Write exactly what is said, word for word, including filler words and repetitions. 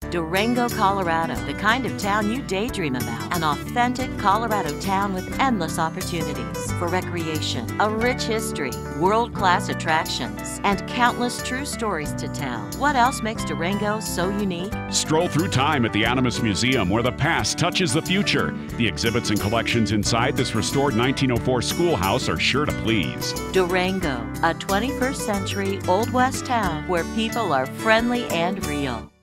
Durango, Colorado, the kind of town you daydream about. An authentic Colorado town with endless opportunities for recreation, a rich history, world-class attractions, and countless true stories to tell. What else makes Durango so unique? Stroll through time at the Animas Museum, where the past touches the future. The exhibits and collections inside this restored nineteen oh four schoolhouse are sure to please. Durango, a twenty-first century Old West town where people are friendly and real.